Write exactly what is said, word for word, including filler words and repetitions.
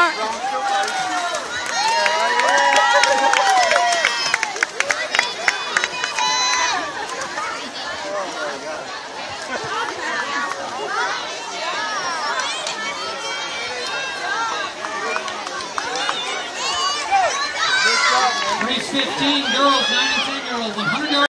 that. Race fifteen, girls, nine and ten year olds, one hundred yards.